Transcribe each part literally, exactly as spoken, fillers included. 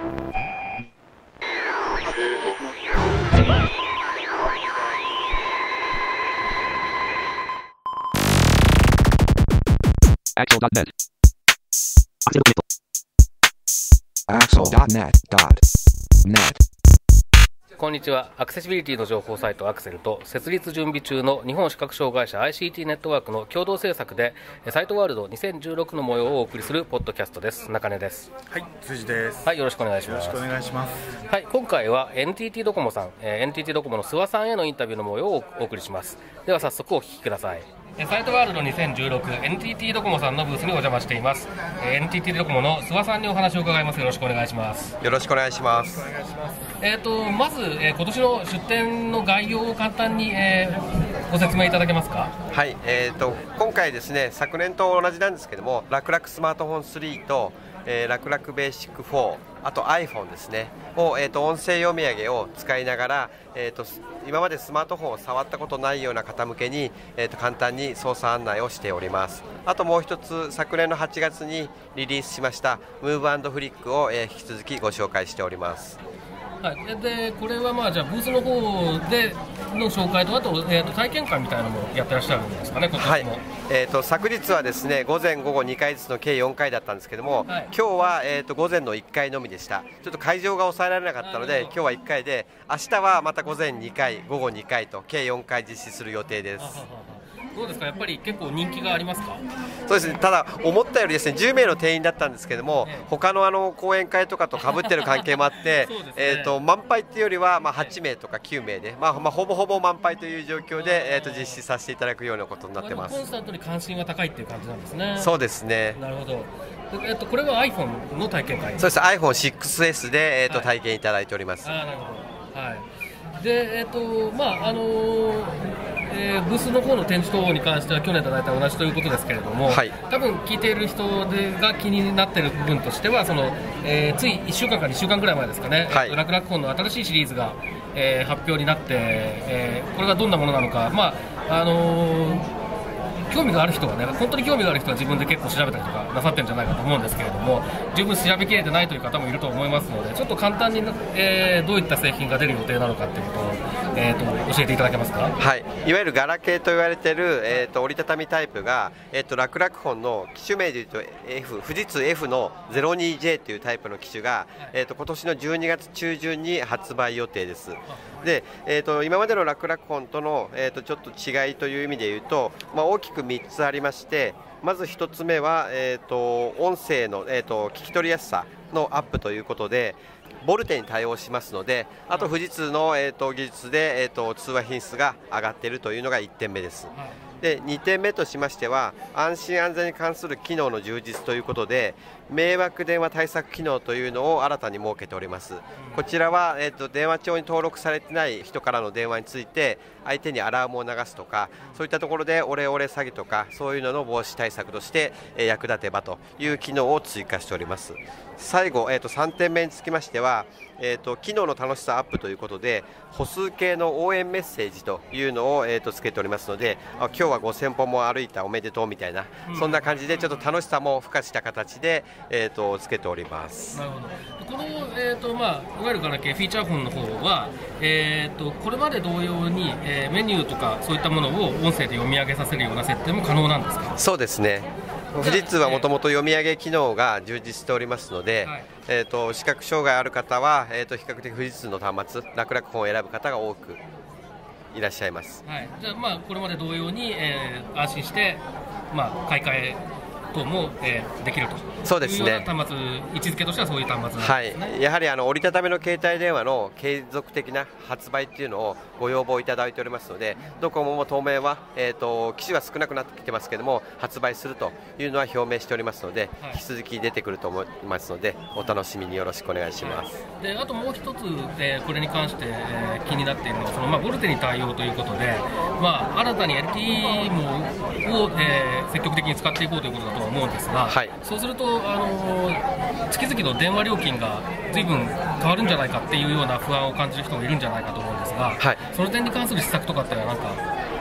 Axel.net Axel.net こんにちは。アクセシビリティの情報サイトアクセルと設立準備中の日本視覚障害者 アイシーティー ネットワークの共同制作でサイトワールドにせんじゅうろくの模様をお送りするポッドキャストです。中根です。 はい、辻です。 はい、よろしくお願いします。 よろしくお願いします。 はい、今回は エヌティーティー ドコモさん、えー、エヌティーティー ドコモの諏訪さんへのインタビューの模様をお送りします。では早速お聞きください。サイトワールドにせんじゅうろく エヌティーティー ドコモさんのブースにお邪魔しています。 エヌティーティー ドコモの諏訪さんにお話を伺います。よろしくお願いします。 よろしくお願いします。 えー、とまず、えー、今年の出展の概要を簡単に、えー、ご説明いただけますか。 はい、えー、と今回ですね、昨年と同じなんですけども、ラクラクスマートフォンスリーと、えー、ラクラクベーシックフォー、あと iPhone ですねを、えー、と音声読み上げを使いながら、えー、と今までスマートフォンを触ったことないような方向けに、えー、と簡単に操作案内をしております。あともう一つ、昨年のはちがつにリリースしましたムーブ&フリックを、えー、引き続きご紹介しております。 はい、でこれはまあじゃあブースの方での紹介と、あと、えー、と体験会みたいなのもやってらっしゃるんですかね、今年も。はい、 えー、と昨日はですね、午前午後にかいずつの計よんかいだったんですけども、はい、今日は、えー、と午前のいっかいのみでした。ちょっと会場が抑えられなかったので今日はいっかいで、明日はまた午前にかい午後にかいと計よんかい実施する予定です。 どうですか、やっぱり結構人気がありますか。 そうですね、ただ思ったよりですねじゅうめいの定員だったんですけども、ええ、他のあの講演会とかと被ってる関係もあって、ね、えー、と満杯っていうよりは、まあ、はちめいとかきゅうめいで、まあまあ、ほぼほぼ満杯という状況で、えー、と実施させていただくようなことになってます。 コンスタントに関心が高いっていう感じなんですね。 そうですね。 なるほど。えっと、これは iPhone の体験会。 そうです、 アイフォンシックスエス で、えーとはい、体験いただいております。 あ、なるほど。はい。で、えっとまああのーえー、ブースの方の展示等に関しては去年と大体同じということですけれども、はい、多分聞いている人でが気になっている部分としては、その、えー、ついいっしゅうかんかにしゅうかんぐらい前ですかね、はい、ラクラクフォンの新しいシリーズが、えー、発表になって、えー、これがどんなものなのか、まああのー興味がある人はね、本当に興味がある人は自分で結構調べたりとかなさってるんじゃないかと思うんですけれども、十分調べきれてないという方もいると思いますので、ちょっと簡単に、えー、どういった製品が出る予定なのかということを、えー、と教えていただけますか。 はい、いわゆるガラケーと言われている、えー、と折りたたみタイプが、えー、とラクラクフォンの機種名でいうと F、富士通 F の ゼロにジェー というタイプの機種が、はい、えー、と今年のじゅうにがつちゅうじゅんに発売予定です。で、えー、と今までのラクラクフォンとの、えー、とちょっと違いという意味でいうと、まあ、大きくみっつありまして、まずひとつめは、えー、と音声の、えー、と聞き取りやすさのアップということで、ボルテに対応しますので、あと富士通の、えー、と技術で、えー、と通話品質が上がっているというのがいってんめです。でにてんめとしましては、安心安全に関する機能の充実ということで、迷惑電話対策機能というのを新たに設けております。こちらは、えー、と電話帳に登録されてない人からの電話について相手にアラームを流すとか、そういったところでオレオレ詐欺とかそういうのの防止対策として、えー、役立てばという機能を追加しております。最後、えー、とさんてんめにつきましては、えー、と機能の楽しさアップということで、歩数計の応援メッセージというのを、えー、とつけておりますので、あ、今日はごせんぽも歩いたおめでとうみたいな、うん、そんな感じでちょっと楽しさも付加した形で、えー、とつけております。 なるほど。この、えーとまあ、いわゆるガラケーフィーチャーフォンの方は、えー、とこれまで同様に、えー、メニューとかそういったものを音声で読み上げさせるような設定も可能なんですか。 そうですね。富士通はもともと読み上げ機能が充実しておりますので、はい、えー、と視覚障害ある方は、えー、と比較的富士通の端末、ラクラクフォンを選ぶ方が多くいらっしゃいます。 はい、じゃあ、まあ、これまで同様に、えー、安心して、まあ、買い替え等も、えー、できると。 そうですね。 端末、位置づけとしてはそういう端末なんですね。 はい、やはりあの折りたたみの携帯電話の継続的な発売っていうのをご要望いただいておりますので、ドコモも当面は、えー、と機種は少なくなってきてますけども、発売するというのは表明しておりますので、はい、引き続き出てくると思いますので、お楽しみによろしくお願いします。 はい、であともう一つ、えー、これに関して、えー、気になっているのは、その、まあ、ボルテに対応ということで、まあ、新たに エルティー もを、えー、積極的に使っていこうということだとは思うんですが、はい、そうすると、あのー、月々の電話料金が随分変わるんじゃないかっていうような不安を感じる人もいるんじゃないかと思うんですが、はい、その点に関する施策とかってなんか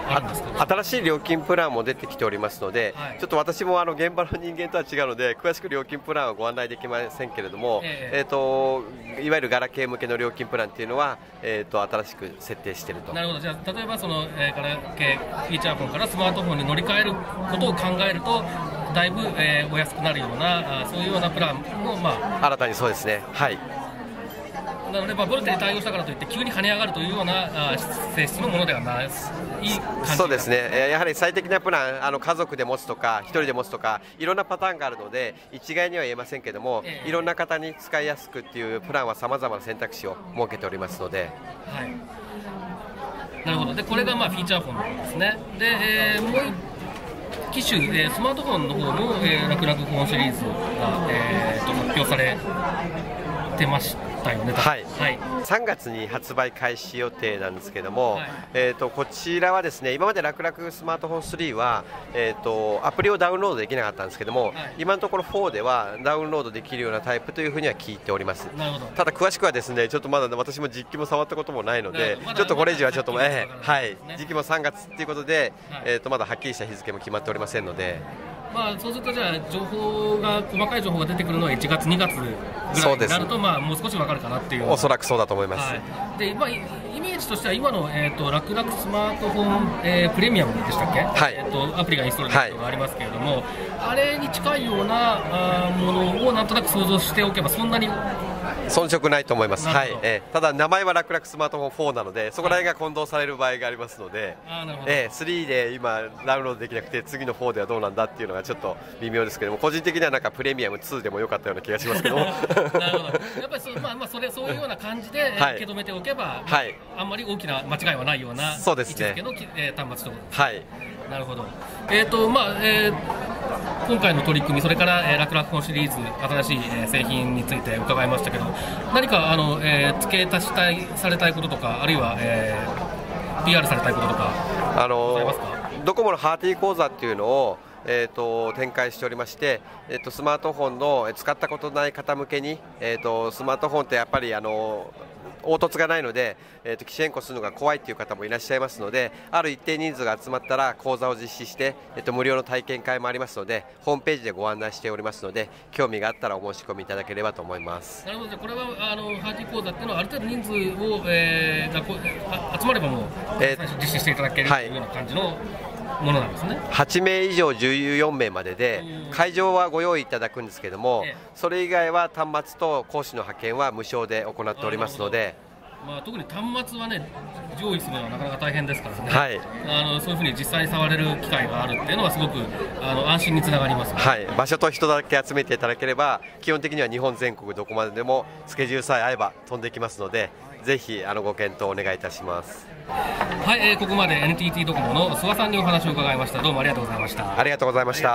あるんですか？ 新しい料金プランも出てきておりますので、はい、ちょっと私もあの現場の人間とは違うので詳しく料金プランはご案内できませんけれども、えーえー、といわゆるガラケー向けの料金プランっていうのは、えー、と新しく設定していると。 なるほど。じゃあ例えばその、えー、ガラケーフィーチャーフォンからスマートフォンに乗り換えることを考えるとだいぶ、えー、お安くなるようなあそういうようなプランも、まあ、 新たにそうですね。はい。 なので、まあ、ボルテに対応したからといって急に跳ね上がるというようなあ性質のものではない、いい感じ。 そうですね。やはり最適なプラン、あの家族で持つとか一人で持つとかいろんなパターンがあるので一概には言えませんけども、えー、いろんな方に使いやすくっていうプランはさまざまな選択肢を設けておりますので、 はい、なるほど。でこれがまあフィーチャーフォンですね。で、えー、もう機種、えー、スマートフォンの方も、えー、ラクラクフォンシリーズが、えー、と発表されてました。はいはい、さんがつに発売開始予定なんですけども、はい、えー、とこちらはですね、今までラクラクスマートフォンスリーは、えー、とアプリをダウンロードできなかったんですけども、はい、今のところフォーではダウンロードできるようなタイプというふうには聞いております。 なるほど。 ただ詳しくはですねちょっとまだ私も実機も触ったこともないので、ちょっとこれ以上はちょっと、えーはい、時期もさんがつということで、はい、えー、とまだはっきりした日付も決まっておりませんので。 まあ、そうするとじゃあ情報が細かい情報が出てくるのはいちがつにがつぐらいになると、まあ、もう少し分かるかなっていう。 おそらくそうだと思います。 はい、でまあ、イメージとしては今の、えー、とラクラクスマートフォン、えー、プレミアムでしたっけ、 はい、 えー、とアプリがインストールできるのがありますけれども、はい、あれに近いようなあものをなんとなく想像しておけばそんなに遜色ないと思います。はい、えー、ただ名前はラクラクスマートフォンフォーなのでそこら辺が混同される場合がありますので、 あ、なるほど。 えー、スリーで今ダウンロードできなくて次のフォーではどうなんだっていうのがちょっと微妙ですけども、個人的にはなんかプレミアムツーでも良かったような気がしますけどもなるほど。やっぱりそ、まあまあ、それそういうような感じで、はい、受け止めておけば、はい、あんまり大きな間違いはないようなそうですね、 位置づけの、えー、端末ということです。 はい、 なるほど。えーとまあえー、今回の取り組み、それから、えー、ラクラクフォンシリーズ新しい、えー、製品について伺いましたけど、何かあの、えー、付け足したいされたいこととか、あるいは、えー、ピーアール されたいこととかあのございますか？ ドコモのハーティー講座っていうのをえー、と展開しておりまして、えー、とスマートフォンの使ったことない方向けに、えー、とスマートフォンってやっぱりあの凹凸がないので、えー、と機種変更するのが怖いという方もいらっしゃいますので、ある一定人数が集まったら講座を実施して、えー、と無料の体験会もありますのでホームページでご案内しておりますので、興味があったらお申し込みいただければと思います。 なるほど。これはあのハーティー講座っていうのはある程度人数を、えー、がこあ集まればもう、えー、実施していただけるというような感じの、はい、ものなんですね。 はちめい以上じゅうよんめいまでで会場はご用意いただくんですけども、それ以外は端末と講師の派遣は無償で行っておりますので、 まあ、特に端末はね上位するのはなかなか大変ですからね、 はい、 あのそういうふうに実際に触れる機会があるっていうのはすごくあの安心につながります、ね。 はい、場所と人だけ集めていただければ基本的には日本全国どこまででもスケジュールさえ合えば飛んできますので、ぜひあのご検討お願いいたします。 はい、えー、ここまで エヌティーティー ドコモの諏訪さんにお話を伺いました。どうもありがとうございました。 ありがとうございました。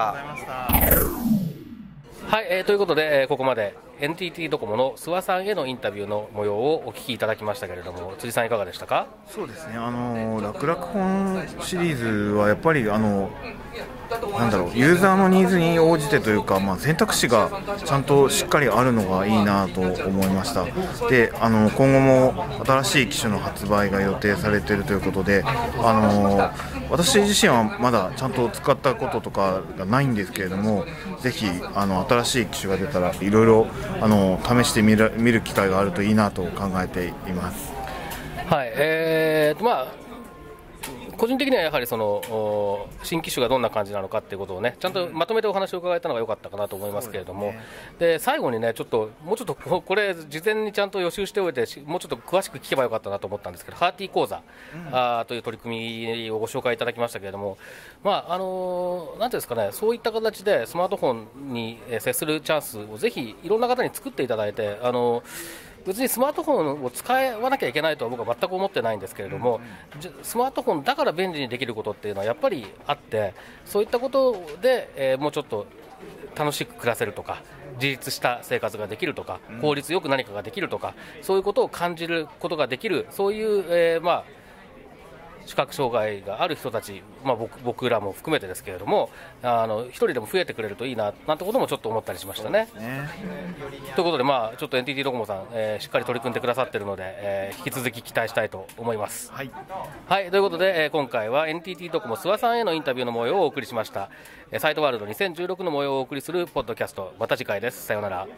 はい、えー、ということで、えー、ここまで エヌティーティー ドコモの諏訪さんへのインタビューの模様をお聞きいただきましたけれども、辻さんいかがでしたか？ そうですね、あのラクラクフォンシリーズはやっぱりあのなんだろうユーザーのニーズに応じてというか、まあ、選択肢がちゃんとしっかりあるのがいいなと思いました。であの今後も新しい機種の発売が予定されているということで、あの私自身はまだちゃんと使ったこととかがないんですけれども、ぜひあの新しい機種が出たらいろいろあの試してみる、見る機会があるといいなと考えています。 はい、えーとまあ個人的にはやはりその新機種がどんな感じなのかということをねちゃんとまとめてお話を伺えたのが良かったかなと思いますけれども、で、ね、で最後にねちょっともうちょっとこれ事前にちゃんと予習しておいてもうちょっと詳しく聞けばよかったなと思ったんですけど、ハーティー講座、うん、あという取り組みをご紹介いただきましたけれども、まああのなんていうんですかね、そういった形でスマートフォンに接するチャンスをぜひいろんな方に作っていただいて、あの別にスマートフォンを使わなきゃいけないとは僕は全く思ってないんですけれども、スマートフォンだから便利にできることっていうのはやっぱりあって、そういったことで、えー、もうちょっと楽しく暮らせるとか自立した生活ができるとか効率よく何かができるとか、そういうことを感じることができる、そういう、えーまあ視覚障害がある人たち、まあ、僕, 僕らも含めてですけれども、あの一人でも増えてくれるといいななんてこともちょっと思ったりしましたね。ねということで、まあ、ちょっと エヌティーティー ドコモさん、えー、しっかり取り組んでくださっているので、えー、引き続き期待したいと思います。はい、はい、ということで、えー、今回は エヌティーティー ドコモ諏訪さんへのインタビューの模様をお送りしました。サイトワールドにせんじゅうろくの模様をお送りするポッドキャスト、また次回です。さようなら。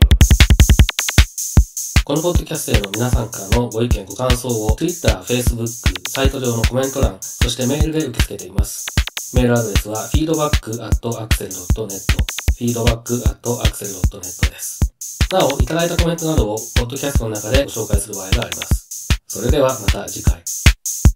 このポッドキャストへの皆さんからのご意見ご感想を Twitter、Facebook、サイト上のコメント欄、そしてメールで受け付けています。メールアドレスは フィードバック アット アクセル ドット ネット フィードバック アット アクセル ドット ネット です。なお、いただいたコメントなどをポッドキャストの中でご紹介する場合があります。それではまた次回。